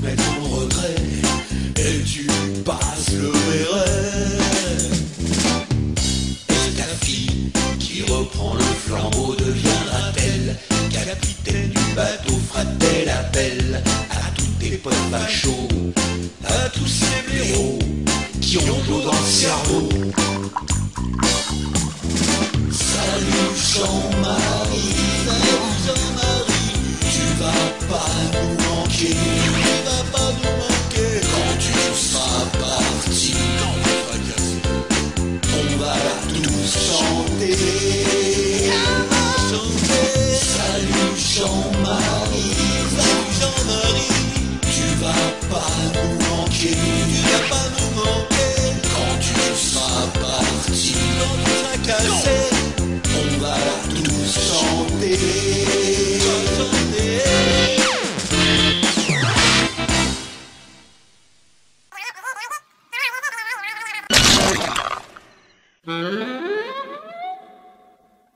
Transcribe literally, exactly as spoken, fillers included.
mettre en retrait et tu passes le béret. Et ta fille qui reprend le flambeau deviendra-t-elle capitaine du bateau? Fera-t-elle appel à tous tes potes fachos, à tous ces blaireaux qui ont de l'eau dans le cerveau? Salut Jean-Marie, salut Jean-Marie, tu vas pas nous manquer, tu vas pas nous manquer. Quand tu seras parti, on va tous chanter. Chanter. Salut Jean-Marie, salut Jean-Marie, tu vas pas nous manquer, tu vas pas nous manquer. Quand tu seras parti, quand tu seras cassé, on va tous chanter. Chanter.